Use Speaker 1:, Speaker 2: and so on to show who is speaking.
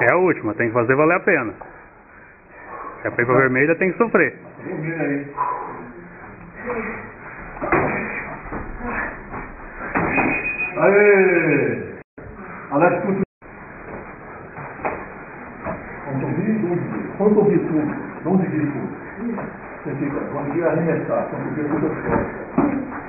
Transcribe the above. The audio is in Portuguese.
Speaker 1: É a última, tem que fazer valer a pena. Se é pra ir pra vermelha, tem que sofrer.
Speaker 2: Aê! Alex, quando ouvir tudo, não desvie tudo. Você fica, conseguir arremessar, conseguir tudo as costas.